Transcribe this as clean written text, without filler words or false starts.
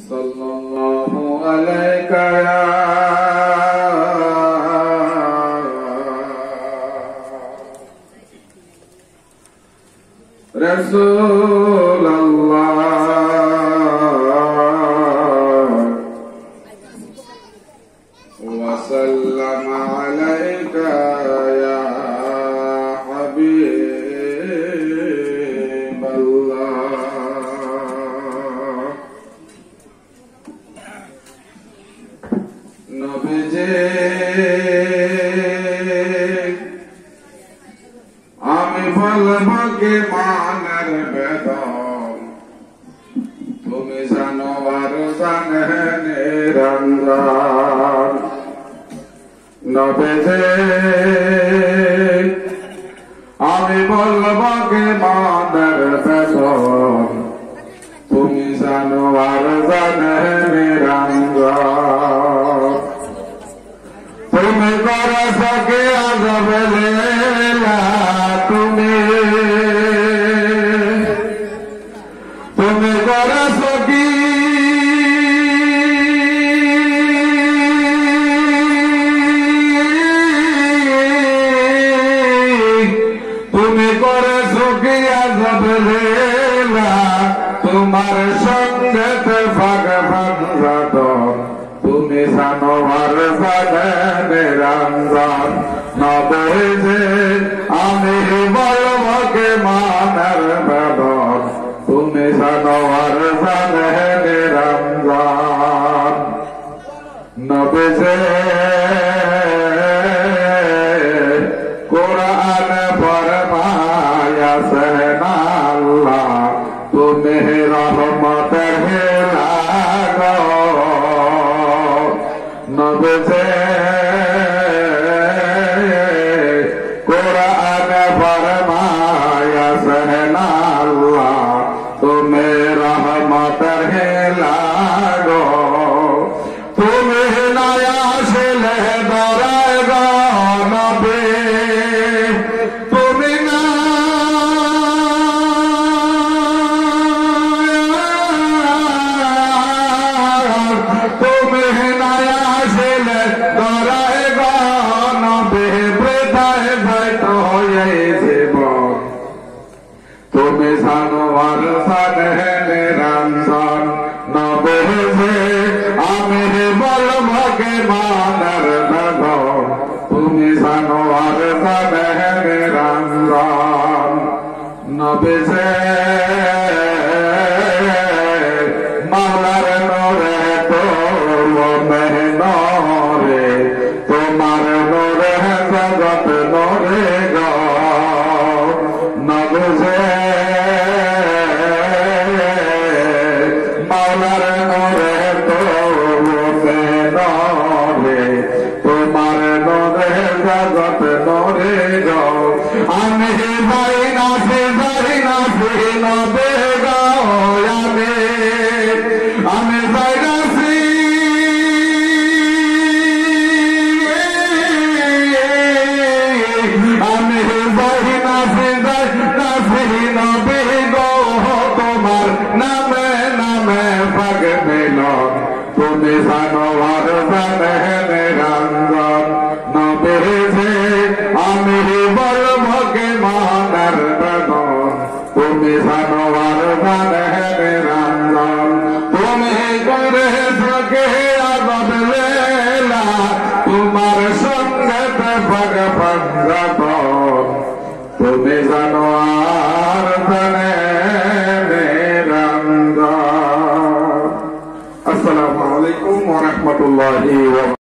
sallallahu alayka ya Rasulullah wa sallama alayka ya আমি বলবো কে মানের বেদম তুমি জানো আর জানে নিরঞ্জন নবীজি আমি বলবো কে মানের বেদম তুমি জানো আর জানে নিরঞ্জন তুমি করে সকে আজব লীলা তুমি করে সকি তুমি করে সকি আজব লীলা তোমার সঙ্গেতে ভাগ ভাগ তুমি জানো আর জানে নিরঞ্জন নবীজি আমি বলবো কে মানের বেদম তুমি জানো আর জানে নিরঞ্জন নবীজি কোরআন ফরমায়াছেন আল্লাহ তুমি রহমতের লাগো নবীজি কোরআন ফরমায়াছেন আল্লাহ তুমি রহমতের লাগো তুমি না আসলে দরায় গো নবী তুমি না তুমি না আসলে দরায় গো নবী বৃথায় ব্যর্থ হয়ে জীবন তুমি জানো আর জানে নিরঞ্জন নবীজি আমি বলবো কে মানের বেদম তুমি জানো আর জানে নিরঞ্জন নবীজি মাওলার নূরে নূরে তোমার নূরে জগৎ নূরে গো নবীজি মাওলার নূরে নূরে তোমার নূরে জগৎ নূরে গো আমি ভাই না নবে গো আমি ভাই না আমি নবে গো তোমার নামে নামে ভাগ মিল তুমি জানো আর জানে নিরঞ্জন নবীজি আমি বলবো কে মানের বেদম তুমি জানো আর জানে নিরঞ্জন তুমি করে সকে আজব লীলা তোমার সঙ্গেতে ভাগ ভাগ তুমি জানো আর জানে নিরঞ্জন। আসসালামু আলাইকুম ওয়া রাহমাতুল্লাহি ওয়া